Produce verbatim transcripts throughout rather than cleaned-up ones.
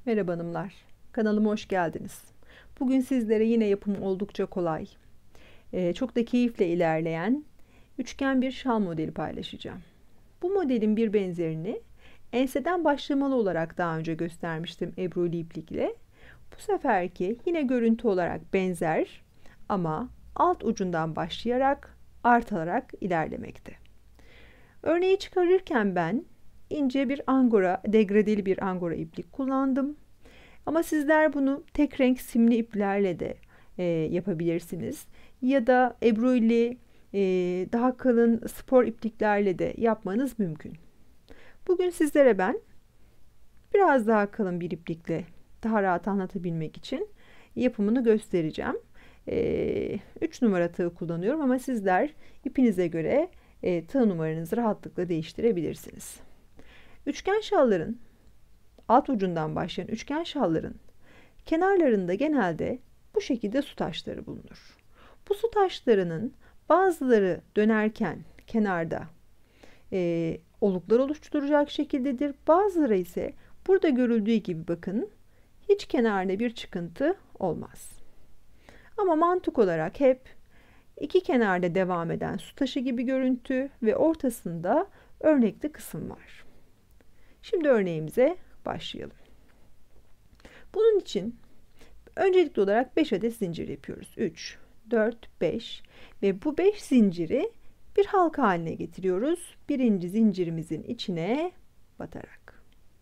Merhaba hanımlar, kanalıma hoş geldiniz. Bugün sizlere yine yapımı oldukça kolay, e, çok da keyifle ilerleyen üçgen bir şal modeli paylaşacağım. Bu modelin bir benzerini enseden başlamalı olarak daha önce göstermiştim Ebruli iplikle. Bu seferki yine görüntü olarak benzer ama alt ucundan başlayarak artarak ilerlemekte. Örneği çıkarırken ben ince bir angora, degradeli bir angora iplik kullandım. Ama sizler bunu tek renk simli iplerle de e, yapabilirsiniz. Ya da ebruli e, daha kalın spor ipliklerle de yapmanız mümkün. Bugün sizlere ben biraz daha kalın bir iplikle daha rahat anlatabilmek için yapımını göstereceğim. üç numara tığ kullanıyorum ama sizler ipinize göre e, tığ numaranızı rahatlıkla değiştirebilirsiniz. Üçgen şalların alt ucundan başlayan üçgen şalların kenarlarında genelde bu şekilde su taşları bulunur. Bu su taşlarının bazıları dönerken kenarda e, oluklar oluşturacak şekildedir. Bazıları ise burada görüldüğü gibi bakın hiç kenarda bir çıkıntı olmaz. Ama mantık olarak hep iki kenarda devam eden su taşı gibi görüntü ve ortasında örnekli kısım var. Şimdi örneğimize başlayalım. Bunun için öncelikli olarak beş adet zincir yapıyoruz. üç, dört, beş ve bu beş zinciri bir halka haline getiriyoruz. Birinci zincirimizin içine batarak.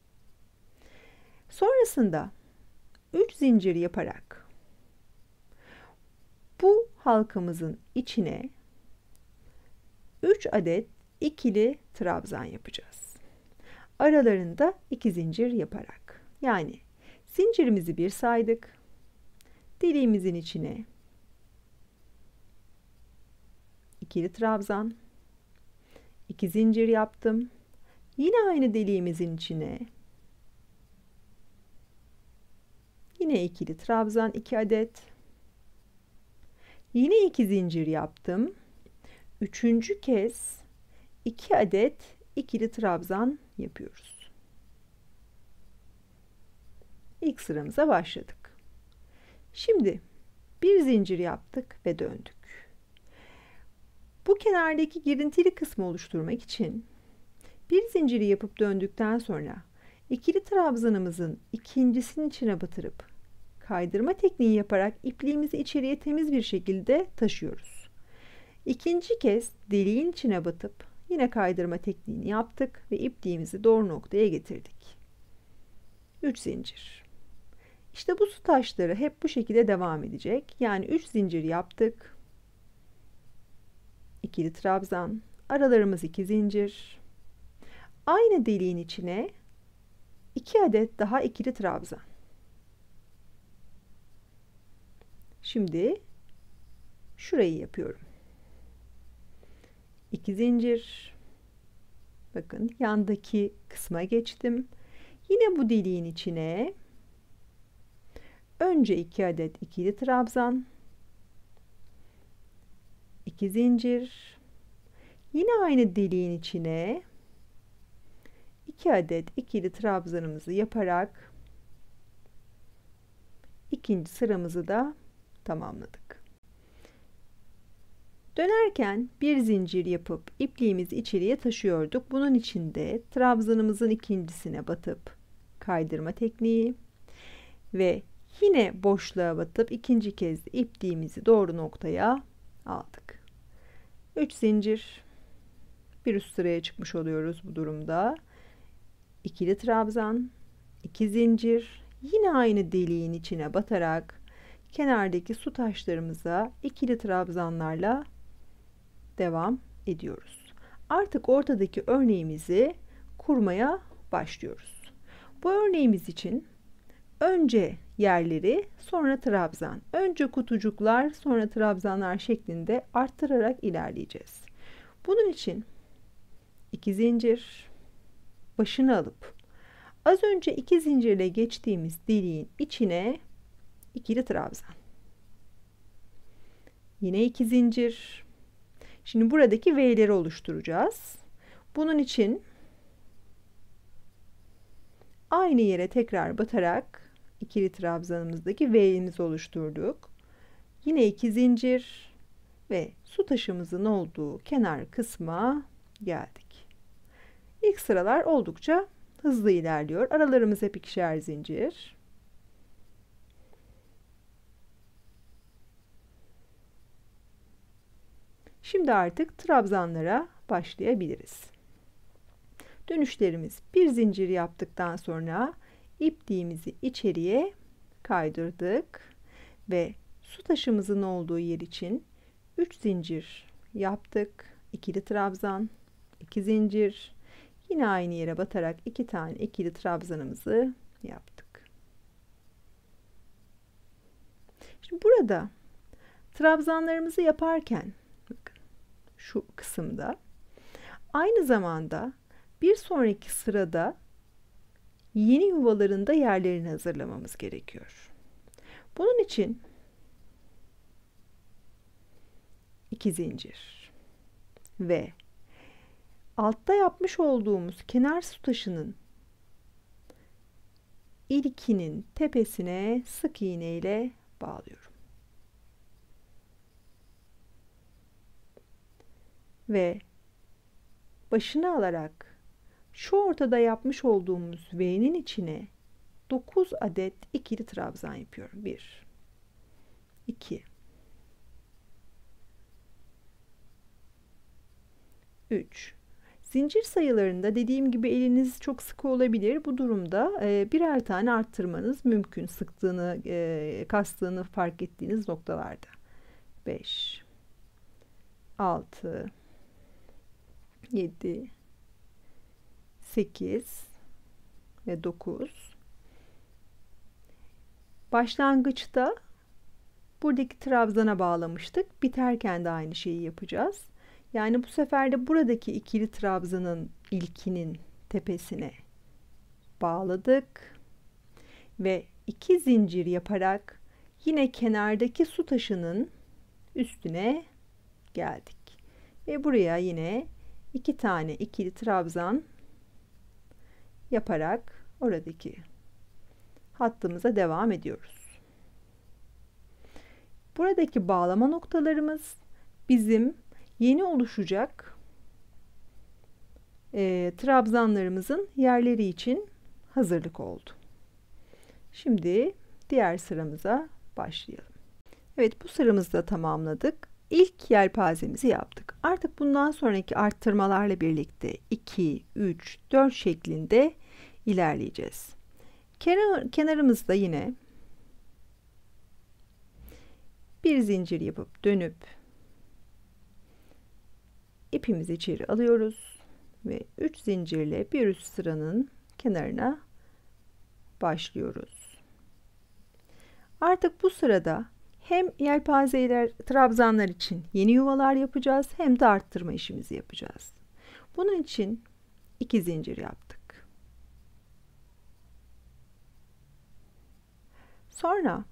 Sonrasında üç zincir yaparak bu halkamızın içine üç adet ikili trabzan yapacağız. Aralarında iki zincir yaparak. Yani zincirimizi bir saydık. Deliğimizin içine ikili trabzan, iki zincir yaptım. Yine aynı deliğimizin içine yine ikili trabzan iki adet. Yine iki zincir yaptım. Üçüncü kez iki adet ikili trabzan yapıyoruz. İlk sıramıza başladık. Şimdi bir zincir yaptık ve döndük. Bu kenardaki girintili kısmı oluşturmak için bir zinciri yapıp döndükten sonra ikili trabzanımızın ikincisinin içine batırıp kaydırma tekniği yaparak ipliğimizi içeriye temiz bir şekilde taşıyoruz. İkinci kez deliğin içine batıp yine kaydırma tekniğini yaptık ve ipliğimizi doğru noktaya getirdik. üç zincir. İşte bu su taşları hep bu şekilde devam edecek. Yani üç zincir yaptık. İkili trabzan, aralarımız iki zincir. Aynı deliğin içine iki adet daha ikili trabzan. Şimdi şurayı yapıyorum. iki zincir. Bakın yandaki kısma geçtim. Yine bu deliğin içine önce iki adet ikili trabzan, iki zincir, yine aynı deliğin içine iki adet ikili trabzanımızı yaparak ikinci sıramızı da tamamladık. Dönerken bir zincir yapıp ipliğimizi içeriye taşıyorduk. Bunun için de trabzanımızın ikincisine batıp kaydırma tekniği ve yine boşluğa batıp ikinci kez ipliğimizi doğru noktaya aldık. üç zincir, bir üst sıraya çıkmış oluyoruz bu durumda. İkili trabzan, iki zincir, yine aynı deliğin içine batarak kenardaki su taşlarımıza ikili trabzanlarla devam ediyoruz. Artık ortadaki örneğimizi kurmaya başlıyoruz. Bu örneğimiz için önce yerleri, sonra trabzan, önce kutucuklar, sonra trabzanlar şeklinde arttırarak ilerleyeceğiz. Bunun için iki zincir, başını alıp az önce iki zincirle geçtiğimiz deliğin içine ikili trabzan, yine iki zincir. Şimdi buradaki V'leri oluşturacağız. Bunun için Aynı yere tekrar batarak ikili trabzanımızdaki V'imizi oluşturduk. Yine iki zincir ve su taşımızın olduğu kenar kısma geldik. İlk sıralar oldukça hızlı ilerliyor. Aralarımız hep ikişer zincir. Şimdi artık trabzanlara başlayabiliriz. Dönüşlerimiz bir zincir yaptıktan sonra ipliğimizi içeriye kaydırdık ve su taşımızın olduğu yer için üç zincir yaptık. İkili trabzan, iki zincir. Yine aynı yere batarak iki tane ikili trabzanımızı yaptık. Şimdi burada trabzanlarımızı yaparken bakın şu kısımda aynı zamanda bir sonraki sırada yeni yuvalarında yerlerini hazırlamamız gerekiyor. Bunun için iki zincir ve altta yapmış olduğumuz kenar su taşının ilkinin tepesine sık iğne ile bağlıyorum. Ve başını alarak şu ortada yapmış olduğumuz V'nin içine dokuz adet ikili trabzan yapıyorum. bir iki üç. Zincir sayılarında dediğim gibi eliniz çok sıkı olabilir. Bu durumda e, birer tane arttırmanız mümkün. Sıktığını, e, kastığını fark ettiğiniz noktalarda. beş altı yedi sekiz ve dokuz. Başlangıçta buradaki trabzana bağlamıştık. Biterken de aynı şeyi yapacağız. Yani bu sefer de buradaki ikili trabzanın ilkinin tepesine bağladık ve iki zincir yaparak yine kenardaki su taşının üstüne geldik ve buraya yine iki tane ikili trabzan yaparak oradaki hattımıza devam ediyoruz. Buradaki bağlama noktalarımız bizim yeni oluşacak e, trabzanlarımızın yerleri için hazırlık oldu. Şimdi diğer sıramıza başlayalım. Evet, bu sıramızı da tamamladık. İlk yelpazemizi yaptık. Artık bundan sonraki arttırmalarla birlikte iki, üç, dört şeklinde ilerleyeceğiz. Kenar, kenarımızda yine bir zincir yapıp dönüp ipimizi içeri alıyoruz ve üç zincirle bir üst sıranın kenarına başlıyoruz. Artık bu sırada hem yelpazeler, trabzanlar için yeni yuvalar yapacağız, hem de arttırma işimizi yapacağız. Bunun için iki zincir yaptık. Sonra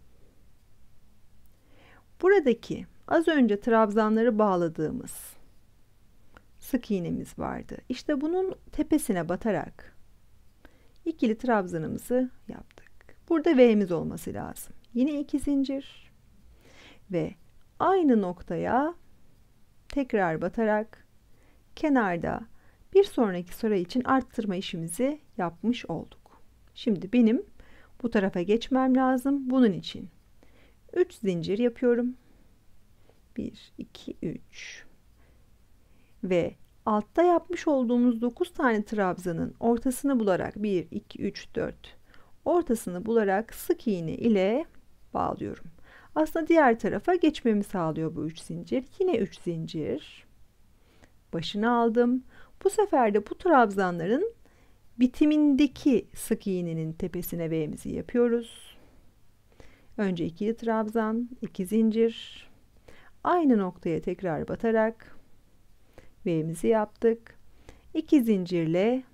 buradaki az önce trabzanları bağladığımız sık iğnemiz vardı. İşte bunun tepesine batarak ikili trabzanımızı yaptık. Burada V'miz olması lazım. Yine iki zincir ve aynı noktaya tekrar batarak kenarda bir sonraki sıra için arttırma işimizi yapmış olduk. Şimdi benim bu tarafa geçmem lazım. Bunun için üç zincir yapıyorum. bir iki üç ve altta yapmış olduğumuz dokuz tane trabzanın ortasını bularak bir iki üç dört ortasını bularak sık iğne ile bağlıyorum. Aslında diğer tarafa geçmemi sağlıyor bu üç zincir. Yine üç zincir. Başını aldım. Bu sefer de bu trabzanların bitimindeki sık iğnenin tepesine V'mizi yapıyoruz. Önce ikili trabzan, iki zincir. Aynı noktaya tekrar batarak V'mizi yaptık. iki zincirle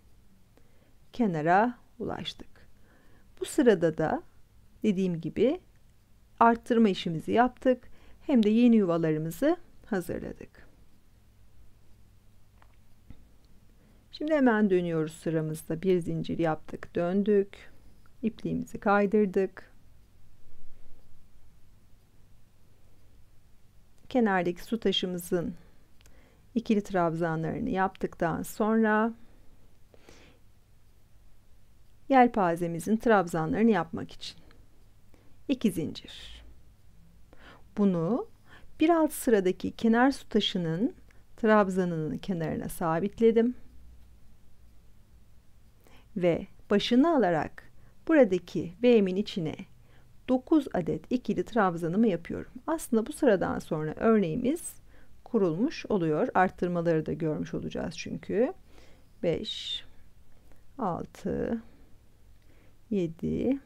kenara ulaştık. Bu sırada da dediğim gibi arttırma işimizi yaptık. Hem de yeni yuvalarımızı hazırladık. Şimdi hemen dönüyoruz sıramızda. Bir zincir yaptık, döndük. İpliğimizi kaydırdık. Kenardaki su taşımızın ikili trabzanlarını yaptıktan sonra yelpazemizin trabzanlarını yapmak için iki zincir. Bunu bir alt sıradaki kenar su taşının trabzanının kenarına sabitledim ve başını alarak buradaki V'min içine dokuz adet ikili trabzanımı yapıyorum. Aslında bu sıradan sonra örneğimiz kurulmuş oluyor. Arttırmaları da görmüş olacağız çünkü. beş, altı, yedi,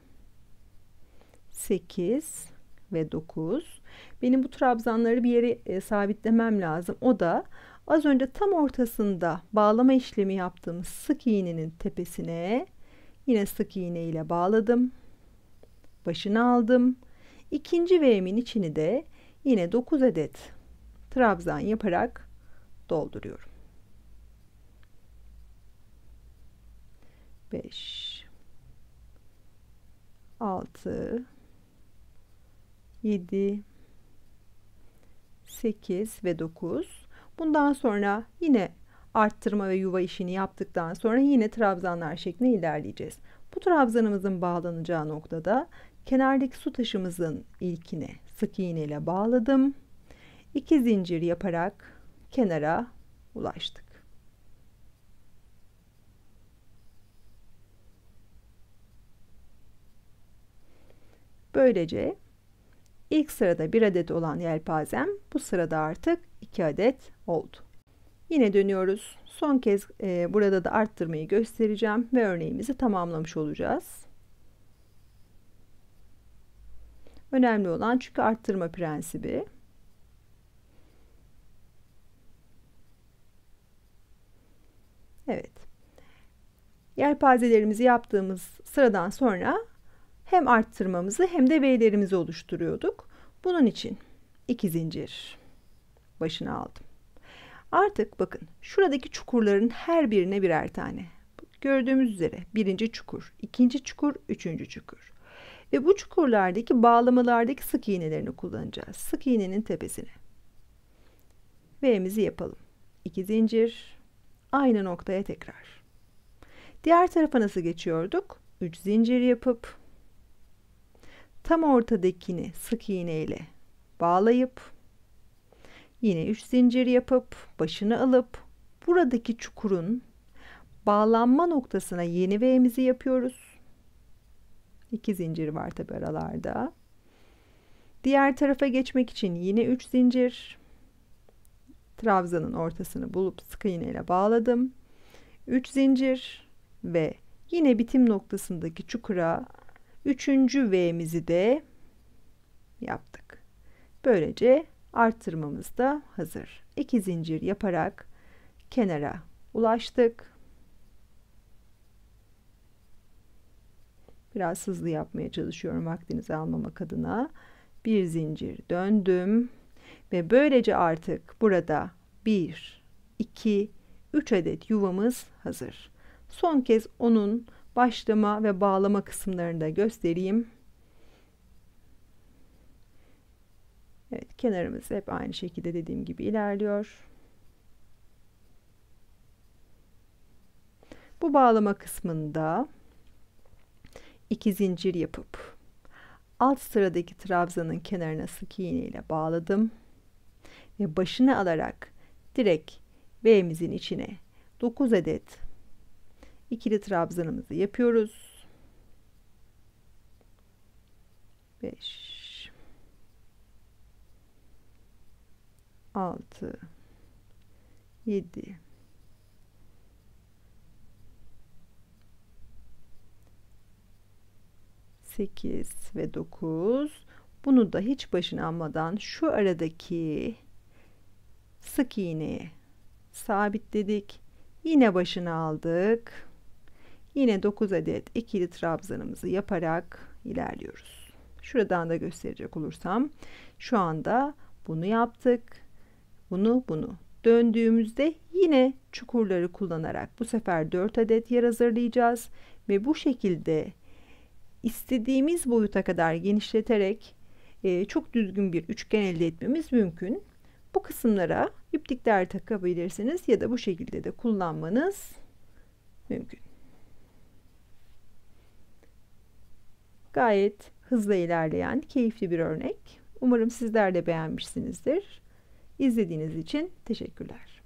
sekiz ve dokuz. Benim bu trabzanları bir yere e, sabitlemem lazım. O da az önce tam ortasında bağlama işlemi yaptığımız sık iğnenin tepesine yine sık iğne ile bağladım. Başını aldım. İkinci V'min içini de yine dokuz adet trabzan yaparak dolduruyorum. beş, altı, yedi, sekiz ve dokuz. Bundan sonra yine arttırma ve yuva işini yaptıktan sonra yine trabzanlar şeklinde ilerleyeceğiz. Bu trabzanımızın bağlanacağı noktada kenardaki su taşımızın ilkine sık iğne ile bağladım. iki zincir yaparak kenara ulaştık. Böylece ilk sırada bir adet olan yelpazem bu sırada artık iki adet oldu. Yine dönüyoruz. Son kez e, burada da arttırmayı göstereceğim ve örneğimizi tamamlamış olacağız. Önemli olan çünkü arttırma prensibi. Evet. Yelpazelerimizi yaptığımız sıradan sonra hem arttırmamızı hem de V'lerimizi oluşturuyorduk. Bunun için iki zincir başına aldım. Artık bakın şuradaki çukurların her birine birer tane. Gördüğümüz üzere birinci çukur, ikinci çukur, üçüncü çukur. Ve bu çukurlardaki bağlamalardaki sık iğnelerini kullanacağız. Sık iğnenin tepesine. V'mizi yapalım. iki zincir. Aynı noktaya tekrar. Diğer tarafa nasıl geçiyorduk? üç zincir yapıp tam ortadakini sık iğne ile bağlayıp yine üç zincir yapıp başını alıp buradaki çukurun bağlanma noktasına yeni V'mizi yapıyoruz. iki zincir var tabi aralarda. Diğer tarafa geçmek için yine üç zincir. Trabzanın ortasını bulup sık iğne ile bağladım. üç zincir ve yine bitim noktasındaki çukura üçüncü V'mizi de yaptık. Böylece arttırmamız da hazır. iki zincir yaparak kenara ulaştık. Biraz hızlı yapmaya çalışıyorum vaktinizi almamak adına. Bir zincir döndüm ve böylece artık burada bir, iki, üç adet yuvamız hazır. Son kez onun başlama ve bağlama kısımlarını da göstereyim. Evet, kenarımız hep aynı şekilde dediğim gibi ilerliyor. Bu bağlama kısmında iki zincir yapıp alt sıradaki trabzanın kenarına sık iğne ile bağladım ve başını alarak direkt V'mizin içine dokuz adet ikili trabzanımızı yapıyoruz. beş, altı, yedi, sekiz ve dokuz. Bunu da hiç başına almadan şu aradaki sık iğneye sabitledik. Yine başına aldık. Yine dokuz adet ikili trabzanımızı yaparak ilerliyoruz. Şuradan da gösterecek olursam şu anda bunu yaptık. Bunu bunu. Döndüğümüzde yine çukurları kullanarak bu sefer dört adet yer hazırlayacağız ve bu şekilde istediğimiz boyuta kadar genişleterek e, çok düzgün bir üçgen elde etmemiz mümkün. Bu kısımlara iplikler takabilirsiniz ya da bu şekilde de kullanmanız mümkün. Gayet hızlı ilerleyen keyifli bir örnek. Umarım sizler de beğenmişsinizdir. İzlediğiniz için teşekkürler.